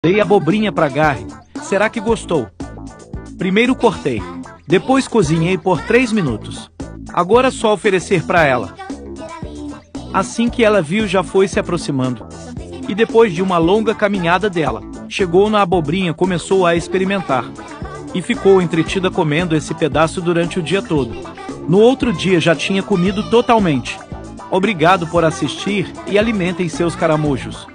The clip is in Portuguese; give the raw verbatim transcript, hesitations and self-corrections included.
Dei abobrinha para Garry. Será que gostou? Primeiro cortei. Depois cozinhei por três minutos. Agora é só oferecer para ela. Assim que ela viu, já foi se aproximando. E depois de uma longa caminhada dela, chegou na abobrinha, começou a experimentar. E ficou entretida comendo esse pedaço durante o dia todo. No outro dia já tinha comido totalmente. Obrigado por assistir e alimentem seus caramujos.